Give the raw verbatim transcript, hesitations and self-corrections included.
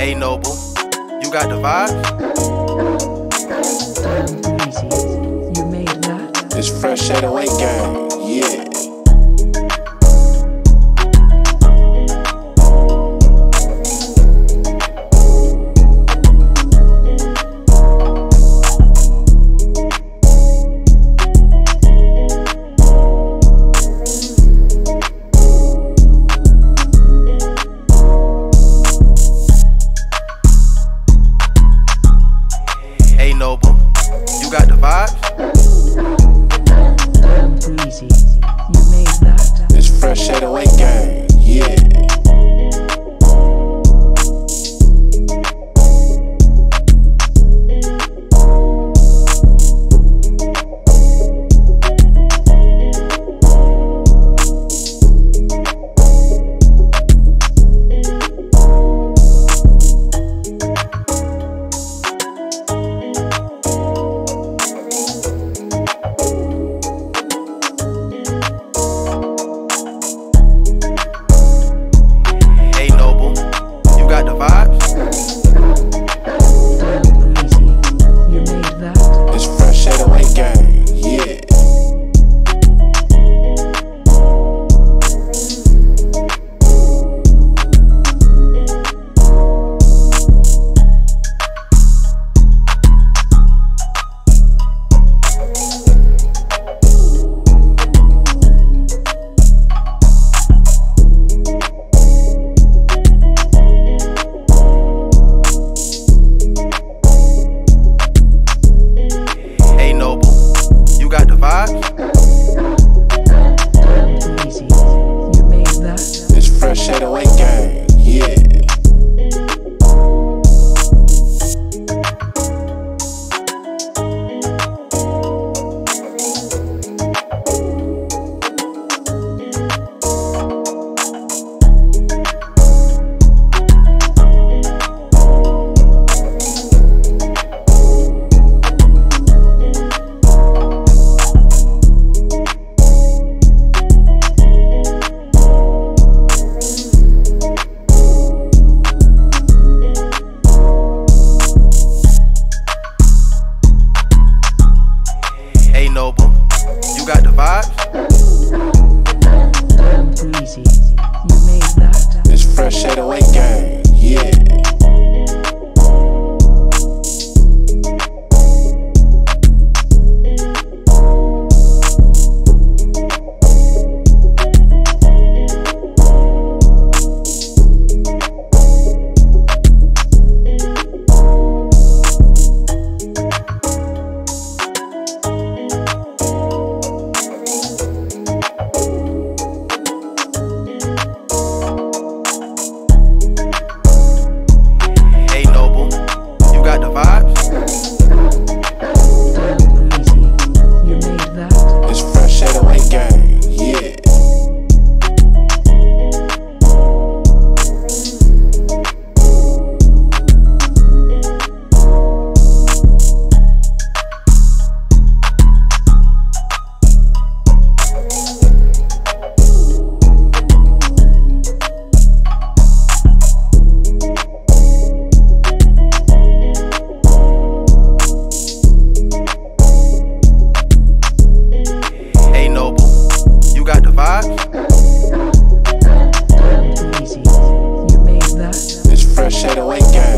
Hey Noble, you got the vibes? Easy, you made that? It's fresh eight oh eight gang, yeah. Hey Noble, you got the vibes? Easy, you made that? It's fresh eight oh eight gang, yeah. Hey Noble, you got the vibes? Easy, you made that? It's fresh eight oh eight gang, yeah. Hey Noble, you got the vibes? Easy, you made that? It's fresh eight oh eight gang, yeah. Hey Noble, you got the vibes? Easy, you made that? It's fresh eight oh eight gang, yeah. Hey Noble, you got the vibes? Easy, you made that? It's fresh eight oh eight gang, yeah. Hey Noble, you got the vibes? Easy, you made that? It's fresh eight oh eight gang.